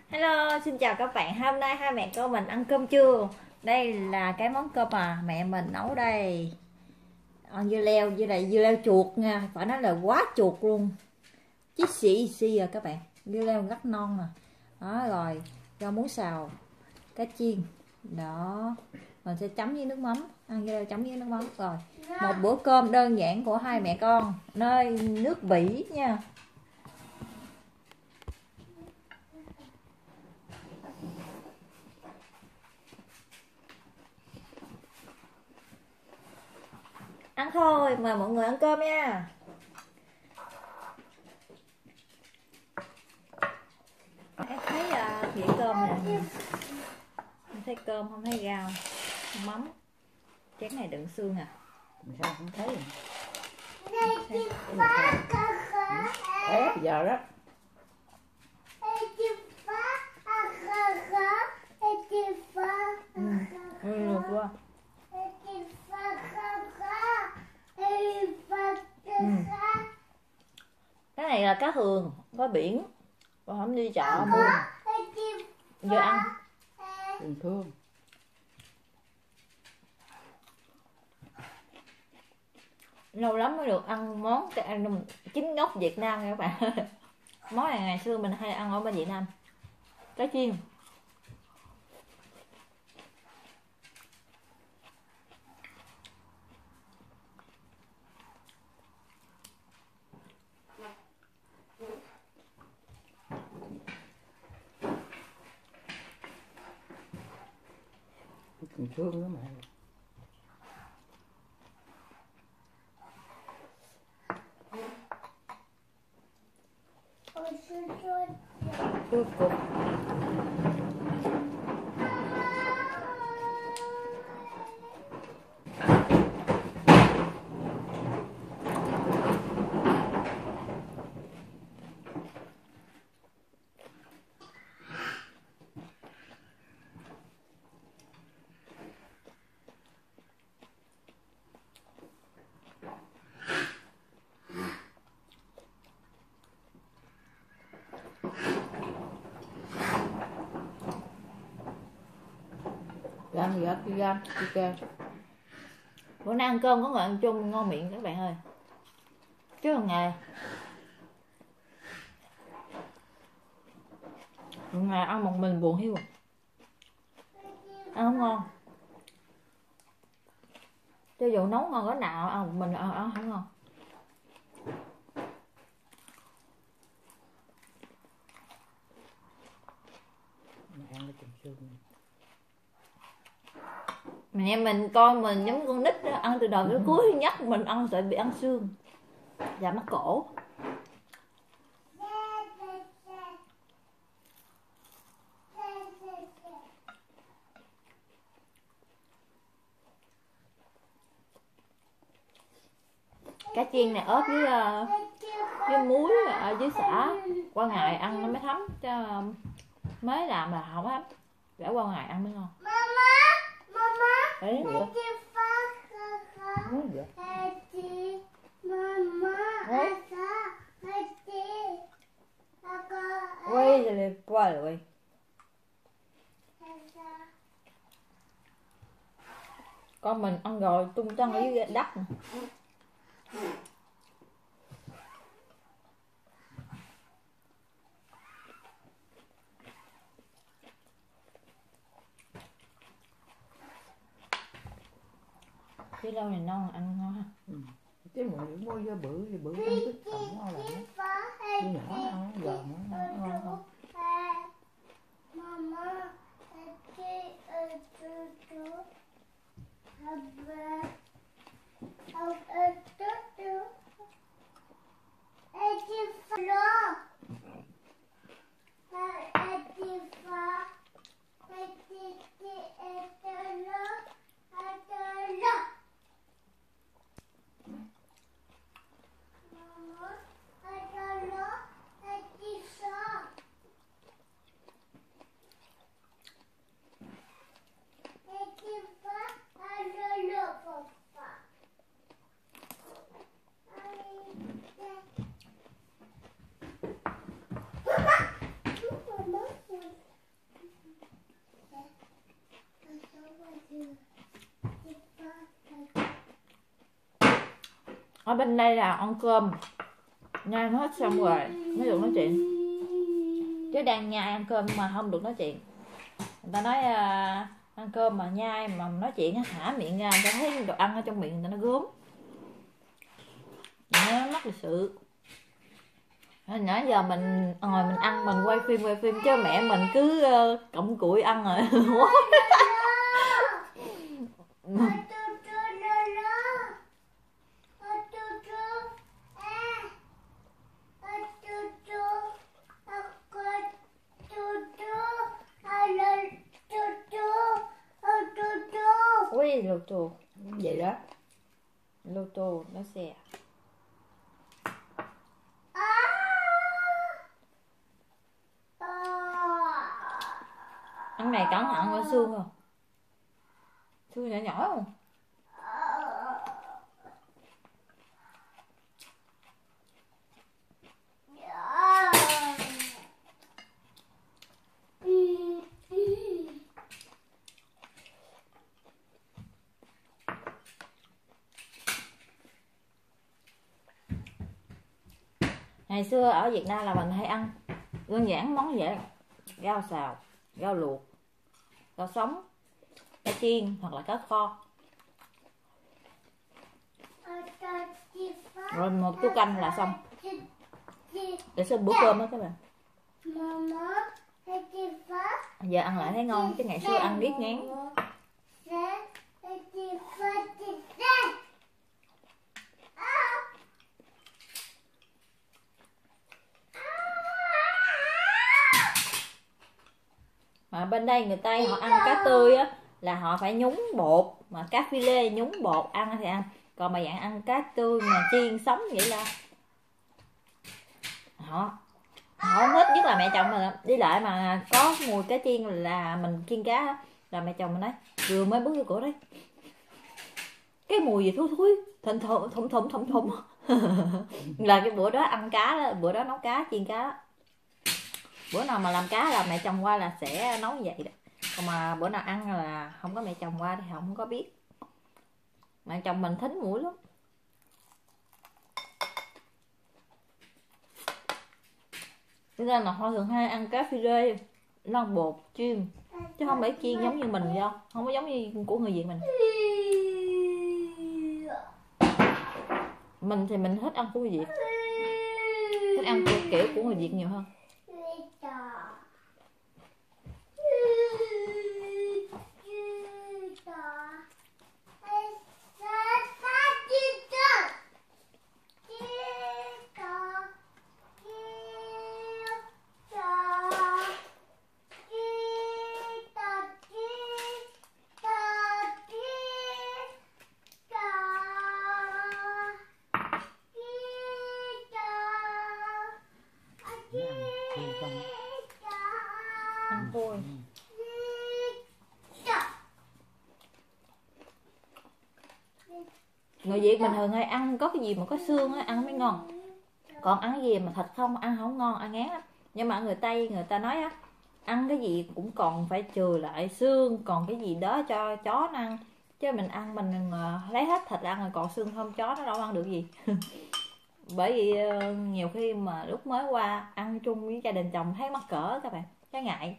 Hello, xin chào các bạn. Hôm nay hai mẹ con mình ăn cơm trưa. Đây là cái món cơm mà mẹ mình nấu đây. Dưa leo với lại dưa leo chuột nha, phải nói là quá chuột luôn. Chí xì rồi các bạn. Dưa leo rất non nè. Đó rồi, rau muống xào, cá chiên. Đó. Mình sẽ chấm với nước mắm, ăn dưa leo chấm với nước mắm rồi. Một bữa cơm đơn giản của hai mẹ con nơi nước Bỉ nha. Ăn thôi, mời mọi người ăn cơm nha. Em thấy dĩa cơm nè, em thấy cơm không thấy rau, không mắm. Chén này đựng xương à? Sao không thấy? Thế Giờ đó. được quá. Cái này là cá hường, có biển. Còn không đi chợ mua. Giờ ăn. Bình thường. Lâu lắm mới được ăn món chính gốc Việt Nam nha các bạn. Món này ngày xưa mình hay ăn ở bên Việt Nam. Cá chiên. Bình thường đó mà. Chua cục. Gan gì hết, gan, gan. Bữa nay ăn cơm có người ăn chung ngon miệng các bạn ơi. Chứ còn ngày ăn một mình buồn hiu. Ăn không ngon. Cho dù nấu ngon cỡ nào ăn một mình ăn không ngon. Ăn cái chùm xương. Mẹ mình con mình giống con nít đó, ăn từ đầu đến cuối nhắc mình ăn sợ bị ăn xương và mắc cổ. Cá chiên này ớt với muối ở dưới xã, qua ngày ăn nó mới thấm, chứ mới làm là không thấm, để qua ngày ăn mới ngon. Đấy, quay rồi qua rồi. Con mình ăn rồi tung tăng ở dưới đất. Cái lâu này non ăn ngon ha. Chứ mình mua vô bự ăn chút cộng ngon lắm. Đi nhỏ ăn giòn nó ngon không? bên đây là ăn cơm, nhai hết xong rồi mới được nói chuyện, chứ đang nhai ăn cơm mà không được nói chuyện. Người ta nói ăn cơm mà nhai mà nói chuyện hả miệng ra, người ta thấy đồ ăn ở trong miệng người ta nó gớm, nó mất lịch sự. Nãy giờ mình ngồi mình ăn, mình quay phim chứ mẹ mình cứ cặm cụi ăn rồi. Ui lô tô vậy đó. Lô tô nó xe. Ăn này cẩn thận qua xương không? Xương nhỏ nhỏ không? Ngày xưa ở Việt Nam là mình hay ăn đơn giản món vậy: rau xào, rau luộc, rau sống, cá chiên hoặc là cá kho, rồi một tô canh là xong để xem bữa cơm đó các bạn. Giờ ăn lại thấy ngon, chứ ngày xưa ăn riết ngán. Mà bên đây người Tây họ ăn cá tươi á là họ phải nhúng bột, mà cá phi lê nhúng bột ăn thì ăn, còn mà dạng ăn cá tươi mà chiên sống vậy là họ không thích. Nhất là mẹ chồng mình đi lại mà có mùi cá chiên là mình chiên cá á, là mẹ chồng mình nói vừa mới bước vô cổ đấy cái mùi gì thối thối thum là cái bữa đó ăn cá đó, bữa đó nấu cá chiên cá đó. Bữa nào mà làm cá là mẹ chồng qua là sẽ nấu như vậy đó, còn mà bữa nào ăn là không có mẹ chồng qua thì không có biết. Mẹ chồng mình thính mũi lắm. Cho nên là họ thường hay ăn cá phi lê lon bột chiên, chứ không phải chiên giống như mình đâu, không có giống như của người Việt mình. Mình thì mình thích ăn của người Việt, thích ăn kiểu của người Việt nhiều hơn. Ăn thôi. Người Việt mình thường hay ăn có cái gì mà có xương á ăn mới ngon, còn ăn cái gì mà thịt không ăn không ngon, ăn ngán lắm. Nhưng mà người Tây người ta nói á, ăn cái gì cũng còn phải trừ lại xương, còn cái gì đó cho chó nó ăn, chứ mình ăn mình lấy hết thịt ăn rồi còn xương không, chó nó đâu ăn được gì. Bởi vì nhiều khi mà lúc mới qua ăn chung với gia đình chồng thấy mắc cỡ các bạn, thấy ngại.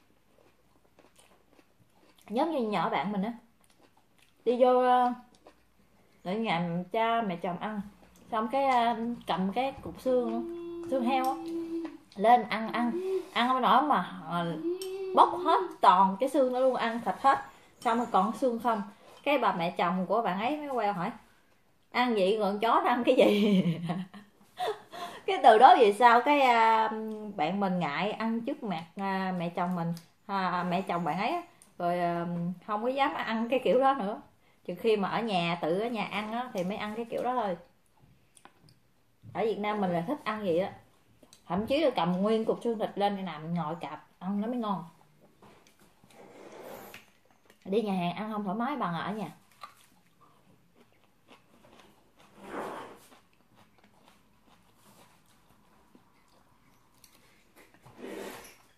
Giống như nhỏ bạn mình á, đi vô ở nhà cha mẹ chồng ăn xong cái cầm cái cục xương heo á lên ăn không nổi mà bóc hết toàn cái xương đó luôn, ăn thịt hết xong rồi còn xương không. Cái bà mẹ chồng của bạn ấy mới quay hỏi ăn vậy còn chó nó ăn cái gì. Cái từ đó về sau cái bạn mình ngại ăn trước mặt mẹ chồng mình, mẹ chồng bạn ấy á, rồi không có dám ăn cái kiểu đó nữa, trừ khi mà ở nhà tự ở nhà ăn á thì mới ăn cái kiểu đó thôi. Ở Việt Nam mình là thích ăn vậy đó, thậm chí là cầm nguyên cục xương thịt lên để nằm ngồi cạp ăn nó mới ngon. Đi nhà hàng ăn không thoải mái bằng ở nhà.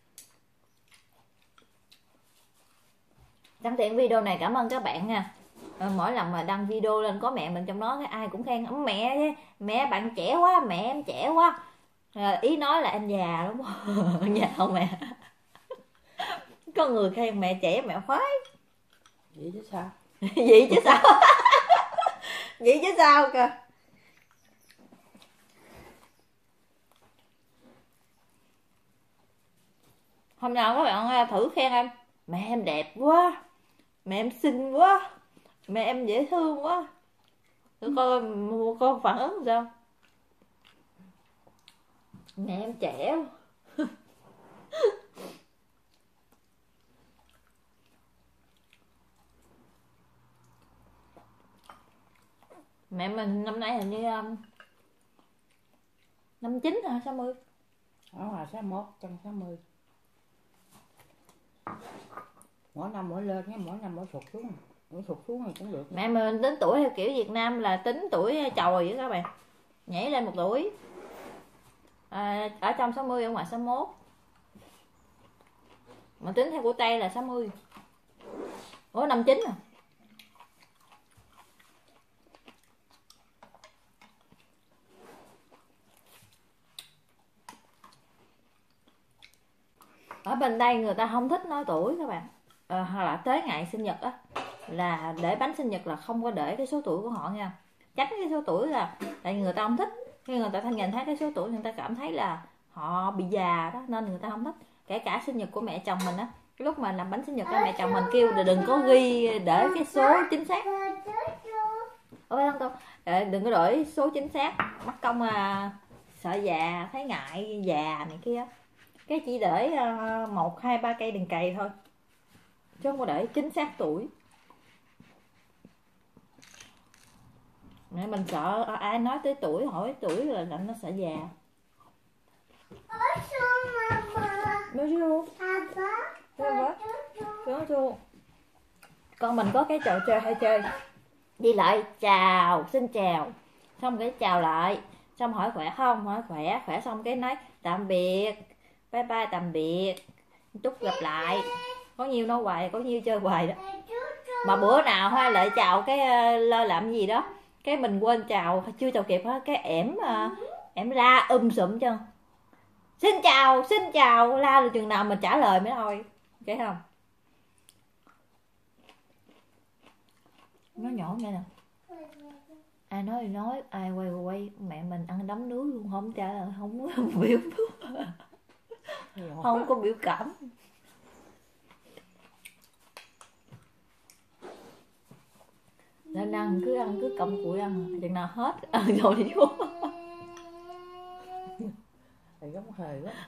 Sẵn tiện video này cảm ơn các bạn nha. Mỗi lần mà đăng video lên có mẹ mình trong đó, cái ai cũng khen mẹ bạn trẻ quá, mẹ em trẻ quá. Ý nói là em già đúng không? Già không mẹ? Có người khen mẹ trẻ mẹ khoái. Vậy chứ sao? Vậy chứ sao? Vậy chứ sao kìa. Hôm nào các bạn thử khen em, mẹ em đẹp quá, mẹ em xinh quá, mẹ em dễ thương quá, thử coi con phản ứng sao. Mẹ em trẻ. Mẹ mình năm nay hình như 59 hả, 60? Ở ngoài 61, 160. Mỗi năm mỗi lên, mỗi năm mỗi sụt xuống. Mỗi sụt xuống thì cũng được. Mẹ mình tính tuổi theo kiểu Việt Nam là tính tuổi chồi vậy các bạn, nhảy lên 1 tuổi. Ở trong 60, ở ngoài 61. Mà tính theo của Tây là 60. Ủa 59 à? Ở bên đây người ta không thích nói tuổi các bạn. Hoặc là tới ngày sinh nhật á, là để bánh sinh nhật là không có để cái số tuổi của họ nha. Tránh cái số tuổi là tại người ta không thích. Khi người ta nhìn thấy cái số tuổi người ta cảm thấy là họ bị già đó, nên người ta không thích. Kể cả sinh nhật của mẹ chồng mình á, lúc mà làm bánh sinh nhật á, mẹ chồng mình kêu là đừng có ghi để cái số chính xác. Đừng có đổi số chính xác, mất công sợ già, thấy ngại già này kia. Cái chỉ để 1, 2, 3 cây đừng cày thôi, chứ không có để chính xác tuổi. Mẹ mình sợ ai nói tới tuổi, hỏi tuổi là nó sợ già. Con mình có cái trò chơi hay chơi, đi lại chào, xin chào, xong cái chào lại, xong hỏi khỏe không, hỏi khỏe xong cái nói tạm biệt, bye bye, tạm biệt, chúc gặp lại. Có nhiêu nói hoài, có nhiêu chơi hoài đó. Mà bữa nào hay lại chào cái lơ làm gì đó, cái mình quên chào, chưa chào kịp á, cái ẻm la sụm chân, xin chào, la là chừng nào mình trả lời mới thôi, thấy không? Nó nhỏ nghe nè, ai nói thì nói, ai quay mẹ mình ăn đấm nước luôn, không trả lời, không biểu không có biểu cảm. Nên ăn cứ cầm cụi ăn, chừng nào hết ăn rồi đi xuống. Thầy giống hề quá.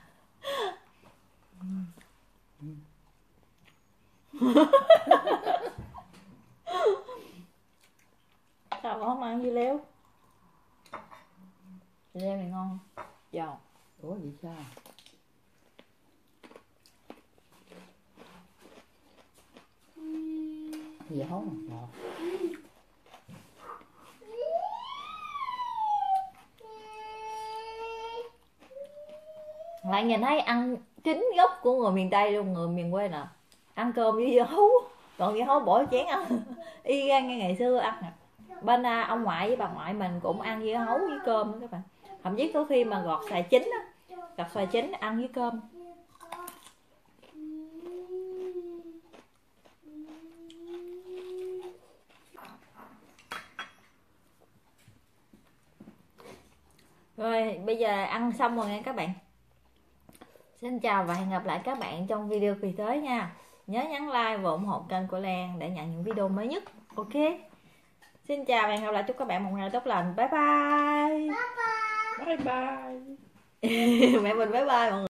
Sao không ăn dưa leo? Dưa leo này ngon không? Giòn. Ủa vậy sao? Gì không? Ngọt. Lại nhìn thấy ăn chính gốc của người miền Tây luôn, người miền quê nè, ăn cơm với dưa hấu, còn dưa hấu bỏ chén ăn y gan như ngày xưa ăn nè. Bên ông ngoại với bà ngoại mình cũng ăn dưa hấu với cơm đó các bạn, thậm chí có khi mà gọt xoài chín á, gọt xoài chín ăn với cơm. Rồi bây giờ ăn xong rồi nha các bạn. Xin chào và hẹn gặp lại các bạn trong video kỳ tới nha. Nhớ nhấn like và ủng hộ kênh của Lan để nhận những video mới nhất. Ok. Xin chào và hẹn gặp lại, chúc các bạn một ngày tốt lành. Bye bye. Bye bye. Mẹ mình bye bye mọi người.